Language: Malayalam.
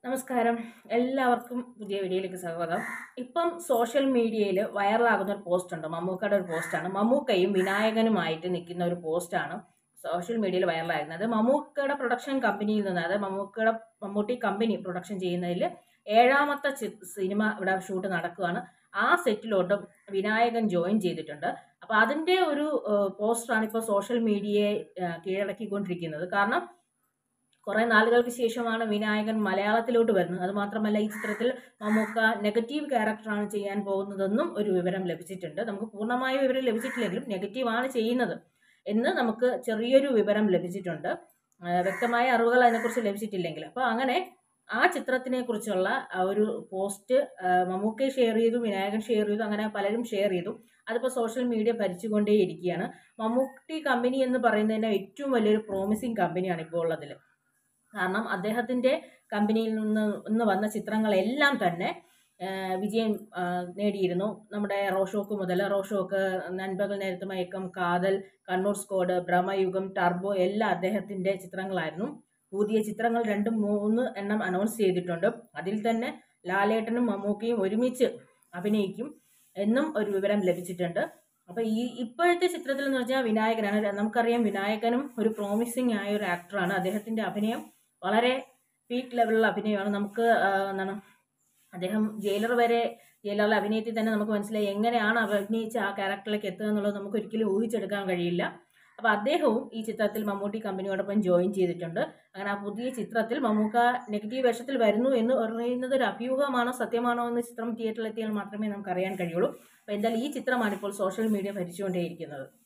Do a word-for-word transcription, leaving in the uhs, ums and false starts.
നമസ്കാരം. എല്ലാവർക്കും പുതിയ വീഡിയോയിലേക്ക് സ്വാഗതം. ഇപ്പം സോഷ്യൽ മീഡിയയിൽ വൈറലാകുന്ന ഒരു പോസ്റ്റ് ഉണ്ട്. മമ്മൂക്കയുടെ ഒരു പോസ്റ്റാണ്. മമ്മൂക്കയും വിനായകനുമായിട്ട് നിൽക്കുന്ന ഒരു പോസ്റ്റാണ് സോഷ്യൽ മീഡിയയിൽ വൈറലാകുന്നത്. മമ്മൂക്കയുടെ പ്രൊഡക്ഷൻ കമ്പനിയിൽ നിന്ന്, അതായത് മമ്മൂക്കയുടെ മമ്മൂട്ടി കമ്പനി പ്രൊഡക്ഷൻ ചെയ്യുന്നതിൽ ഏഴാമത്തെ സിനിമ ഇവിടെ ഷൂട്ട് നടക്കുകയാണ്. ആ സെറ്റിലോട്ടും വിനായകൻ ജോയിൻ ചെയ്തിട്ടുണ്ട്. അപ്പോൾ അതിൻ്റെ ഒരു പോസ്റ്ററാണ് ഇപ്പോൾ സോഷ്യൽ മീഡിയയെ കീഴടക്കിക്കൊണ്ടിരിക്കുന്നത്. കാരണം കുറെ നാളുകൾക്ക് ശേഷമാണ് വിനായകൻ മലയാളത്തിലോട്ട് വരുന്നത്. അതുമാത്രമല്ല, ഈ ചിത്രത്തിൽ മമ്മൂക്ക നെഗറ്റീവ് ക്യാരക്ടറാണ് ചെയ്യാൻ പോകുന്നതെന്നും ഒരു വിവരം ലഭിച്ചിട്ടുണ്ട്. നമുക്ക് പൂർണ്ണമായ വിവരം ലഭിച്ചിട്ടില്ലെങ്കിലും നെഗറ്റീവാണ് ചെയ്യുന്നത് എന്ന് നമുക്ക് ചെറിയൊരു വിവരം ലഭിച്ചിട്ടുണ്ട്. വ്യക്തമായ അറിവുകൾ അതിനെക്കുറിച്ച് ലഭിച്ചിട്ടില്ലെങ്കിൽ അപ്പോൾ അങ്ങനെ ആ ചിത്രത്തിനെ കുറിച്ചുള്ള ഒരു പോസ്റ്റ് മമ്മൂക്ക ഷെയർ ചെയ്തു, വിനായകൻ ഷെയർ ചെയ്തു, അങ്ങനെ പലരും ഷെയർ ചെയ്തു. അതിപ്പോൾ സോഷ്യൽ മീഡിയ ഭരിച്ചുകൊണ്ടേയിരിക്കുകയാണ്. മമ്മൂട്ടി കമ്പനി എന്ന് പറയുന്നതിന് ഏറ്റവും വലിയൊരു പ്രോമിസിങ് കമ്പനിയാണ് ഇപ്പോൾ ഉള്ളതിൽ. കാരണം അദ്ദേഹത്തിൻ്റെ കമ്പനിയിൽ നിന്ന് നിന്ന് വന്ന ചിത്രങ്ങളെല്ലാം തന്നെ വിജയം നേടിയിരുന്നു. നമ്മുടെ റോഷോക്ക് മുതൽ റോഷോക്ക്, നൻപകൽ നേരത്ത് മയക്കം, കാതൽ, കണ്ണൂർ സ്ക്വാഡ്, ഭ്രമയുഗം, ടർബോ എല്ലാം അദ്ദേഹത്തിൻ്റെ ചിത്രങ്ങളായിരുന്നു. പുതിയ ചിത്രങ്ങൾ രണ്ട് മൂന്ന് എണ്ണം അനൗൺസ് ചെയ്തിട്ടുണ്ട്. അതിൽ തന്നെ ലാലേട്ടനും മമ്മൂക്കയും ഒരുമിച്ച് അഭിനയിക്കും എന്നും ഒരു വിവരം ലഭിച്ചിട്ടുണ്ട്. അപ്പോൾ ഈ ഇപ്പോഴത്തെ ചിത്രത്തിൽ എന്ന് വെച്ചാൽ വിനായകനാണ്. നമുക്കറിയാം, വിനായകനും ഒരു പ്രോമിസിങ് ആയ ഒരു ആക്ടറാണ്. അദ്ദേഹത്തിൻ്റെ അഭിനയം വളരെ പീക്ക് ലെവലിലുള്ള അഭിനയമാണ്. നമുക്ക് എന്താണ് അദ്ദേഹം ജയിലർ വരെ ജയിലറിലെ അഭിനയത്തിൽ തന്നെ നമുക്ക് മനസ്സിലായി എങ്ങനെയാണ് അഭിനയിച്ച് ആ ക്യാരക്ടറിലേക്ക് എത്തുക എന്നുള്ളത് നമുക്ക് ഒരിക്കലും ഊഹിച്ചെടുക്കാൻ കഴിയില്ല. അപ്പോൾ അദ്ദേഹവും ഈ ചിത്രത്തിൽ മമ്മൂട്ടി കമ്പനിയോടൊപ്പം ജോയിൻ ചെയ്തിട്ടുണ്ട്. അങ്ങനെ ആ പുതിയ ചിത്രത്തിൽ മമ്മൂക്ക നെഗറ്റീവ് വേഷത്തിൽ വരുന്നു എന്ന് പറയുന്നത് ഒരു അഭ്യൂഹമാണോ സത്യമാണോ എന്ന് ചിത്രം തിയേറ്ററിൽ എത്തിയാൽ മാത്രമേ നമുക്ക് അറിയാൻ കഴിയുള്ളൂ. അപ്പോൾ എന്തായാലും ഈ ചിത്രമാണ് ഇപ്പോൾ സോഷ്യൽ മീഡിയ ഭരിച്ചുകൊണ്ടേയിരിക്കുന്നത്.